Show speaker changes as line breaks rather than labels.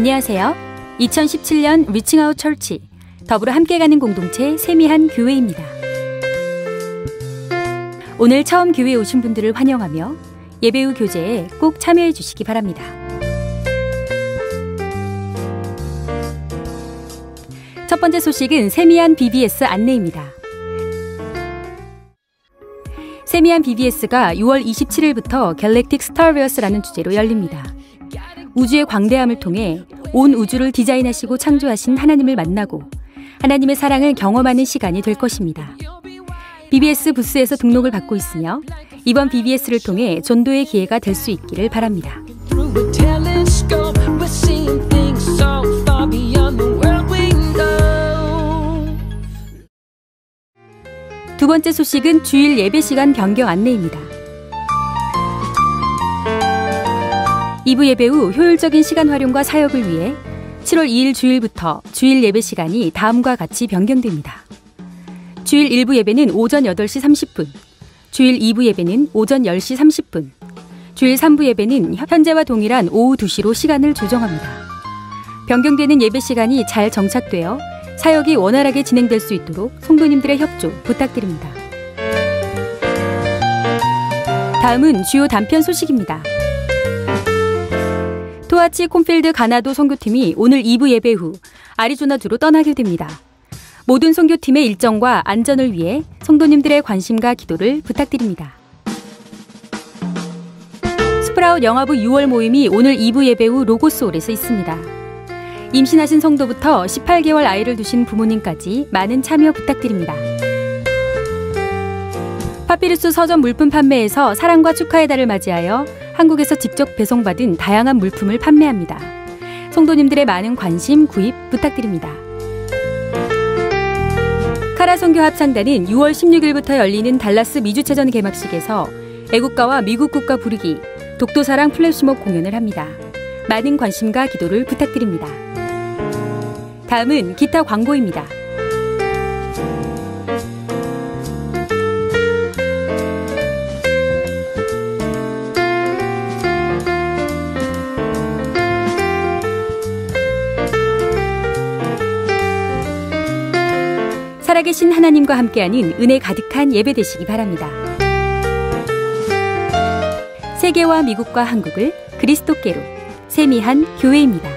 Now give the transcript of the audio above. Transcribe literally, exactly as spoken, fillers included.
안녕하세요. 이천십칠 년 리칭아웃 철치, 더불어 함께 가는 공동체 세미한 교회입니다. 오늘 처음 교회에 오신 분들을 환영하며 예배 후 교제에 꼭 참여해 주시기 바랍니다. 첫 번째 소식은 세미한 비비에스 안내입니다. 세미한 비비에스가 유월 이십칠일부터 갤렉틱 스타웨어스라는 주제로 열립니다. 우주의 광대함을 통해 온 우주를 디자인하시고 창조하신 하나님을 만나고 하나님의 사랑을 경험하는 시간이 될 것입니다. 비비에스 부스에서 등록을 받고 있으며 이번 비비에스를 통해 전도의 기회가 될 수 있기를 바랍니다. 두 번째 소식은 주일 예배 시간 변경 안내입니다. 이 부 예배 후 효율적인 시간 활용과 사역을 위해 칠월 이일 주일부터 주일 예배 시간이 다음과 같이 변경됩니다. 주일 일 부 예배는 오전 여덟 시 삼십 분, 주일 이 부 예배는 오전 열 시 삼십 분, 주일 삼 부 예배는 현재와 동일한 오후 두 시로 시간을 조정합니다. 변경되는 예배 시간이 잘 정착되어 사역이 원활하게 진행될 수 있도록 성도님들의 협조 부탁드립니다. 다음은 주요 단편 소식입니다. 토아치 콘필드 가나도 선교팀이 오늘 이 부 예배 후 아리조나주로 떠나게 됩니다. 모든 선교팀의 일정과 안전을 위해 성도님들의 관심과 기도를 부탁드립니다. 스프라웃 영화부 유월 모임이 오늘 이 부 예배 후 로고스홀에서 있습니다. 임신하신 성도부터 십팔 개월 아이를 두신 부모님까지 많은 참여 부탁드립니다. 파피루스 서점 물품 판매에서 사랑과 축하의 달을 맞이하여 한국에서 직접 배송받은 다양한 물품을 판매합니다. 성도님들의 많은 관심, 구입 부탁드립니다. 카라 선교 합창단은 유월 십육일부터 열리는 달라스 미주체전 개막식에서 애국가와 미국 국가 부르기, 독도사랑 플래시몹 공연을 합니다. 많은 관심과 기도를 부탁드립니다. 다음은 기타 광고입니다. 살아계신 하나님과 함께하는 은혜 가득한 예배 되시기 바랍니다. 세계와 미국과 한국을 그리스도께로 세미한 교회입니다.